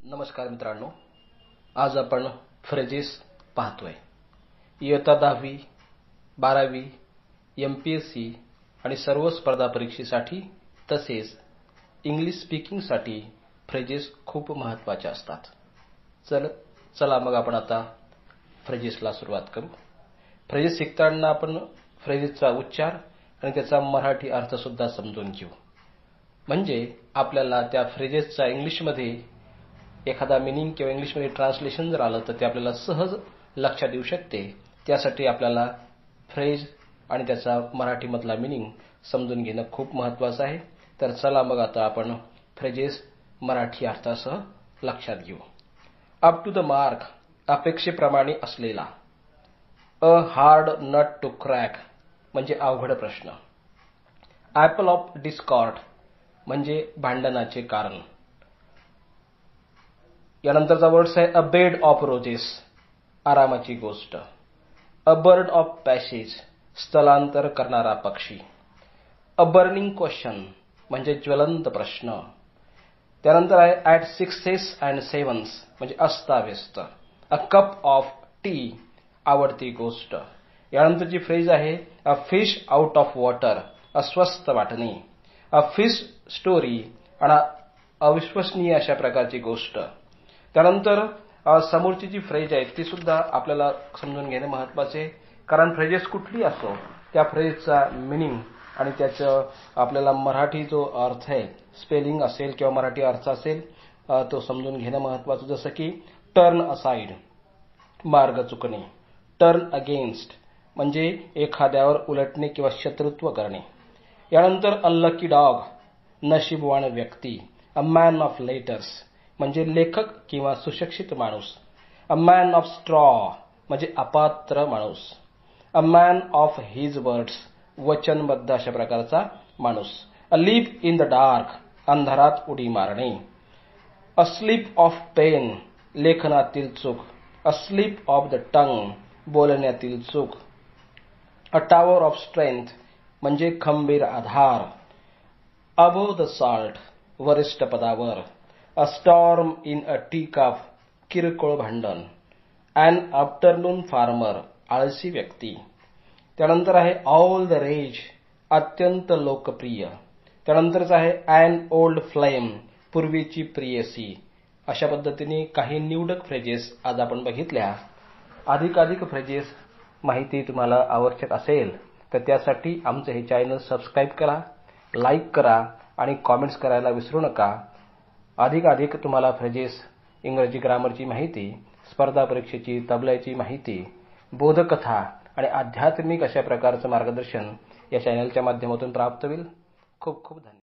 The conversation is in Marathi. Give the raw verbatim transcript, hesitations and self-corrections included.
नमस्कार मित्रांनो, आज आपण फ्रेजेस पाहतोय. इयत्ता दहावी, बारावी, एमपीएससी आणि सर्व स्पर्धा परीक्षेसाठी तसेच इंग्लिश स्पीकिंगसाठी फ्रेजेस खूप महत्त्वाचे असतात. चल चला मग आपण आता फ्रेजेसला सुरुवात करू. फ्रेजेस शिकताना आपण फ्रेजेसचा उच्चार आणि त्याचा मराठी अर्थ सुद्धा समजून घेऊ. म्हणजे आपल्याला त्या फ्रेजेसचा इंग्लिशमध्ये एखादा मीनिंग किंवा इंग्लिशमध्ये ट्रान्सलेशन जर आलं तर ते आपल्याला सहज लक्षात येऊ शकते. त्यासाठी आपल्याला फ्रेज आणि त्याचा मराठीमधला मीनिंग समजून घेणं खूप महत्त्वाचं आहे. तर चला मग आता आपण फ्रेजेस मराठी अर्थासह लक्षात घेऊ. अप टू द मार्क, अपेक्षेप्रमाणे असलेला. A hard nut to crack म्हणजे अवघड प्रश्न. ॲपल ऑफ डिस्कॉर्ड म्हणजे भांडणाचे कारण. यानंतरचा वर्ड्स आहे अ बेड ऑफ रोजेस, आरामाची गोष्ट. अ बर्ड ऑफ पॅसेज, स्थलांतर करणारा पक्षी. अ बर्निंग क्वेश्चन म्हणजे ज्वलंत प्रश्न. त्यानंतर आहे ॲट सिक्सेस अँड सेव्हन्स म्हणजे अस्ताव्यस्त. अ कप ऑफ टी, आवडती गोष्ट. यानंतरची फ्रेज आहे a fish out of water, अस्वस्थ वाटणे. अ फिश स्टोरी आणि अविश्वसनीय अशा प्रकारची गोष्ट. त्यानंतर समोरची जी फ्रेज आहे ती सुद्धा आपल्याला समजून घेणे महत्त्वाचे आहे. कारण फ्रेजेस कुठली असो त्या फ्रेजचा मीनिंग आणि त्याचं आपल्याला मराठी जो अर्थ आहे, स्पेलिंग असेल किंवा मराठी अर्थ असेल तो समजून घेणं महत्त्वाचं. जसं की टर्न असाइड, मार्ग चुकणे. टर्न अगेन्स्ट म्हणजे एखाद्यावर उलटणे किंवा शत्रुत्व करणे. यानंतर अ लकी डॉग, नशीबवान व्यक्ती. अ मॅन ऑफ लेटर्स म्हणजे लेखक किंवा सुशिक्षित माणूस. अ मॅन ऑफ स्ट्रॉ म्हणजे अपात्र माणूस. A man of his words, वचनबद्ध अशा प्रकारचा माणूस. A leap in the dark, अंधारात उडी मारणे. अ स्लिप ऑफ पेन, लेखनातील चूक. A slip of the tongue, बोलण्यातील चूक. अ टॉवर ऑफ स्ट्रेंथ म्हणजे खंबीर आधार. अबोव्ह द सॉल्ट, वरिष्ठ पदावर. A storm in a tea cup, किरकोळ भांडण. ॲन आफ्टरनून फार्मर, आळशी व्यक्ती. त्यानंतर आहे ऑल द रेज, अत्यंत लोकप्रिय. त्यानंतरच आहे ॲन ओल्ड फ्लेम, पूर्वीची प्रियसी. अशा पद्धतीने काही निवडक फ्रेजेस आज आपण बघितल्या. अधिकाधिक फ्रेजेस माहिती तुम्हाला आवश्यक असेल तर त्यासाठी आमचं हे चॅनल सबस्क्राईब करा, लाईक करा आणि कॉमेंट्स करायला विसरू नका. अधिकाधिक तुम्हाला फ्रेजेस, इंग्रजी ग्रामरची माहिती, स्पर्धा परीक्षेची तबल्याची माहिती, बोधकथा आणि आध्यात्मिक अशा प्रकारचं मार्गदर्शन या चॅनलच्या माध्यमातून प्राप्त होईल. खूप खूप धन्यवाद.